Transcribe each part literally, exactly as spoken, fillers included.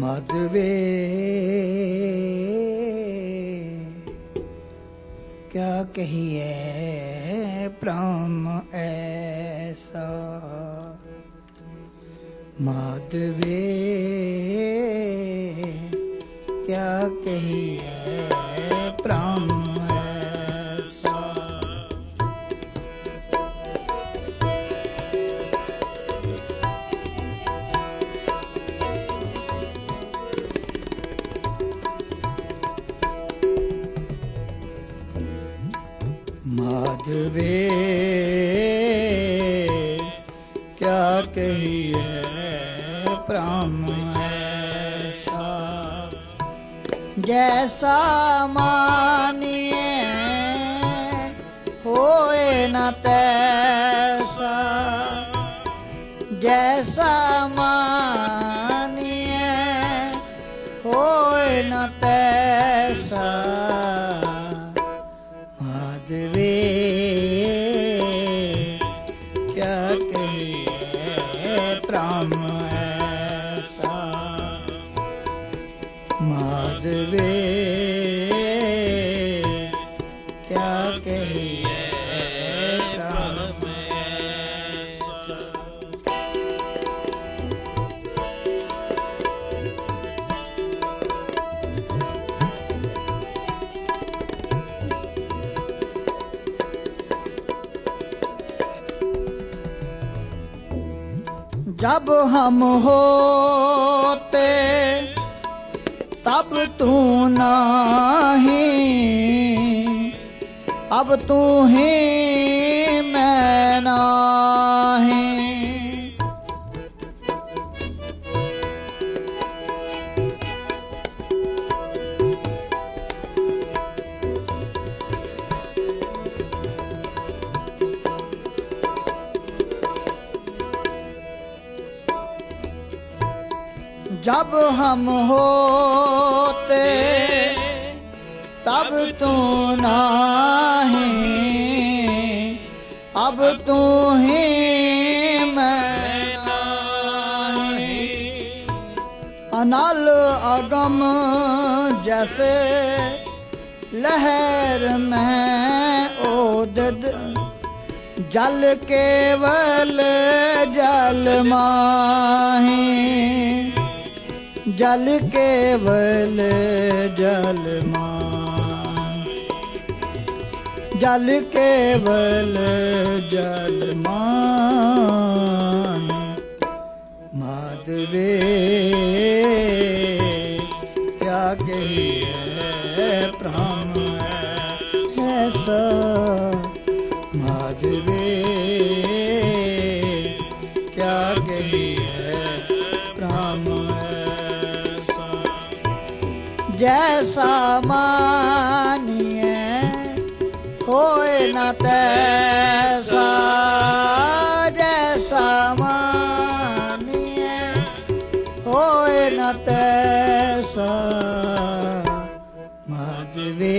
माधवे क्या कहिए प्रेम ऐसा, माधवे क्या कहिए प्रेम ऐसा। माधवे क्या कहिए प्रेम ऐसा, जैसा मानिए होए न तैसा, जैसा मानिए होए न तैसा। माधवे क्या कहिए प्रेम ऐसा, माधवे क्या कहिए प्रेम ऐसा। जब हम होते तब तू नहीं, अब तू ही मैं नहीं। जब हम होते तब तू नहीं, अब तू ही मैं नहीं। अनल अगम जैसे लहर में ओदद, जल केवल जल माही, जल केवल जल मान, जल केवल जल मान। माधवे क्या कहिए प्रेम ऐसा, माधवे क्या कहिए प्रेम ऐसा। जैसा मानिए होए न तैसा, जैसा मानिए होए न तैसा। माधवे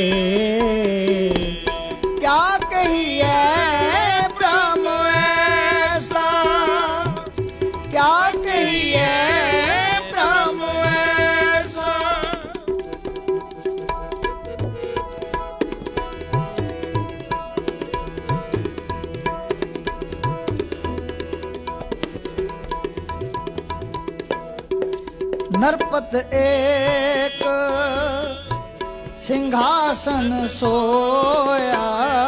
क्या कहिए प्रेम ऐसा, क्या कहिए प्रेम ऐसा। नरपत एक सिंहासन सोया,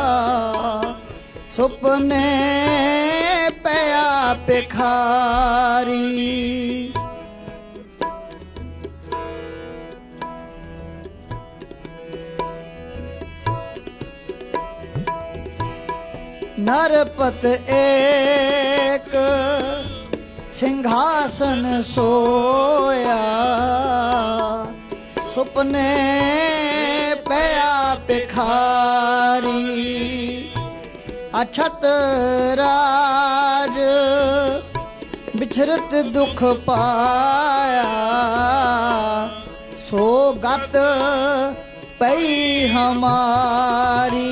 सुपने पया भिखारी। नरपत एक सिंहासन सोया, सुपने पया भिखारी। अछत राज बिछरत दुख पाया, सोगत पई हमारी,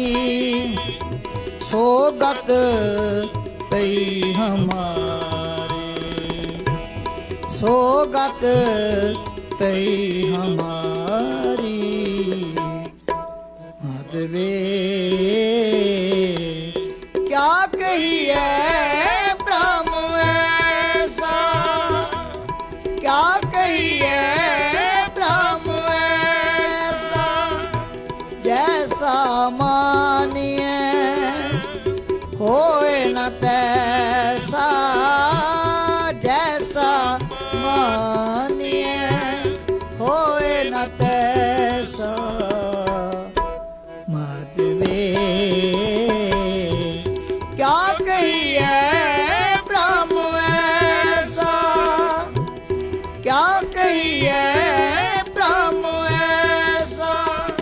सोगत पई हमारी। सोगत पई हमारी। माधवे क्या कहिए ब्रह्म ऐसा, क्या कहिए ब्रह्म ऐसा, जैसा मानिए होए न तैसा, जैसा मानिए होए न तैसा। माधवे क्या कहिए ब्रह्म ऐसा, क्या कहिए ब्रह्म ऐसा।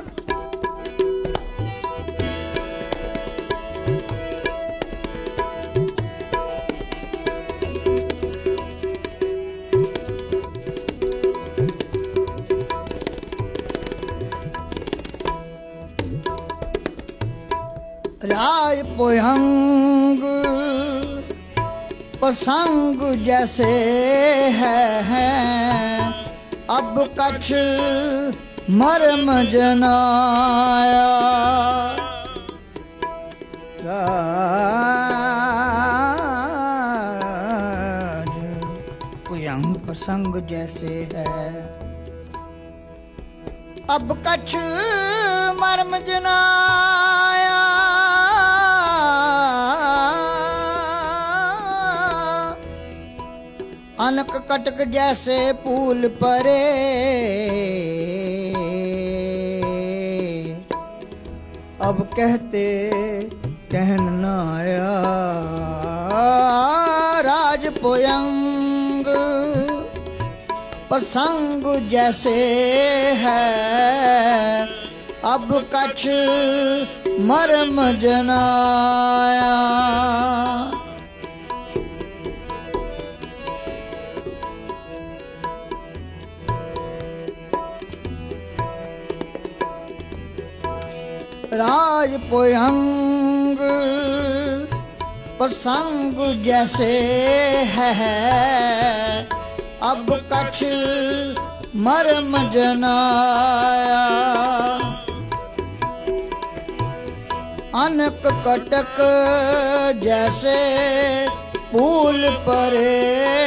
राज पोयंग प्रसंग जैसे है, अब कछ मर्म जनाया। राज पोयंग प्रसंग जैसे है, अब कछ मर्म जनाया। अनक कटक जैसे पुल परे, अब कहते कहन न आया। राज पोयंग प्रसंग जैसे है, अब कछ मर्म जनाया। राज पोयंग प्रसंग जैसे है, अब कछ मर्म जनाया। अनक कटक जैसे पुल परे,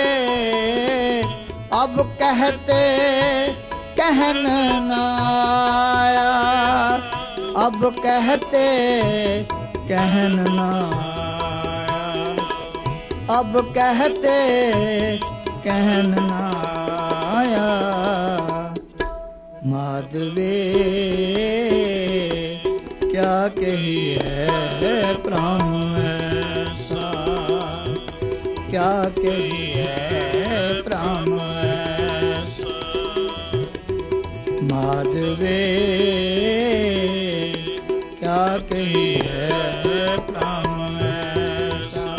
अब कहते कहन न आया। अब कहते कहन न आया, अब कहते कहन न आया। माधवे क्या कहिए ब्रह्म ऐसा, क्या कहिए ब्रह्म ऐसा। माधवे क्या कहिए ब्रह्म ऐसा,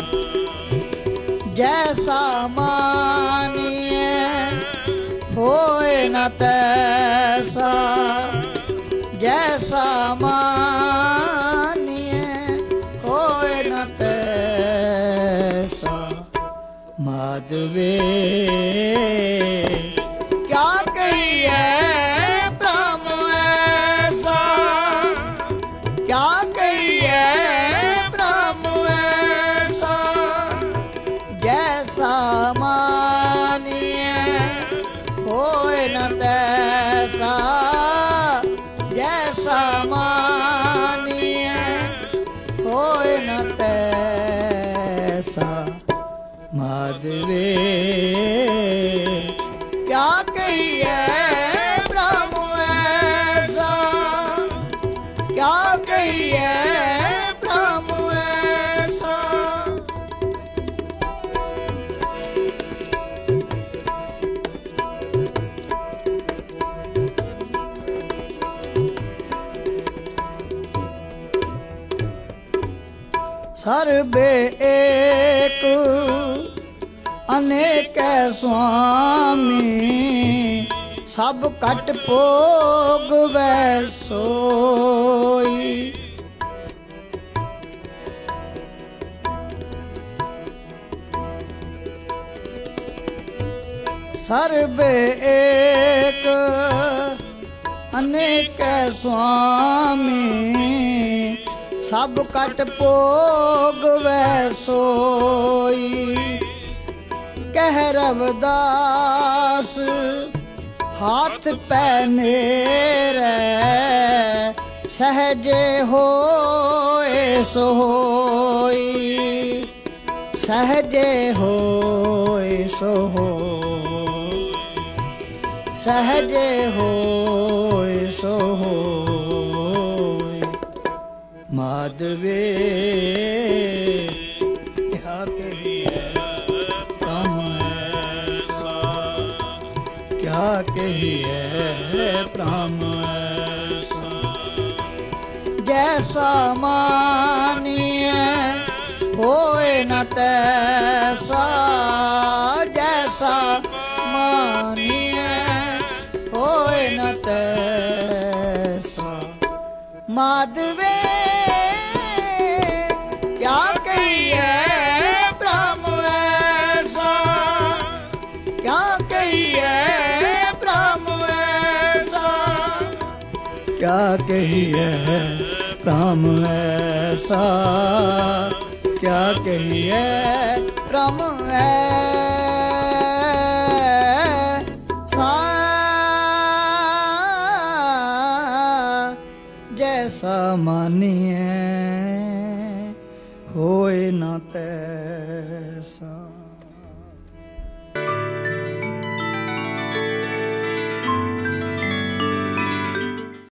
जैसा मानिए होए न तैसा, जैसा मानिए होए न तैसा। माधवे क्या कहिए ब्रह्म ऐसा, क्या कहिए ब्रह्म ऐसा, जैसा मानिए होए न तैसा, जैसा मानिए होए न तैसा। माधवे क्या कहिए ब्रह्म ऐसा, क्या कहिए ब्रह्म ऐसा। सर्वे एक अनेक स्वामी, सब कट भोग वै सोई। सर्व एक अनेक स्वामी सब कट भोग वै सोई कह रविदास हाथ पैनेरे सहजे होए सोई सहजे होए सोई सहजे होए सोई माधवे क्या कहिए प्रम ऐसा क्या कहिए प्रम ऐसा जैसा मानिए होए न तैसा जैसा मानिए होए न तैसा माधवे क्या कहिए ब्रह्म ऐसा क्या कहिए ब्रह्म ऐसा क्या कहिए ब्रह्म ऐसा क्या कहिए ब्रह्म ऐसा जैसा मानिए होए न तै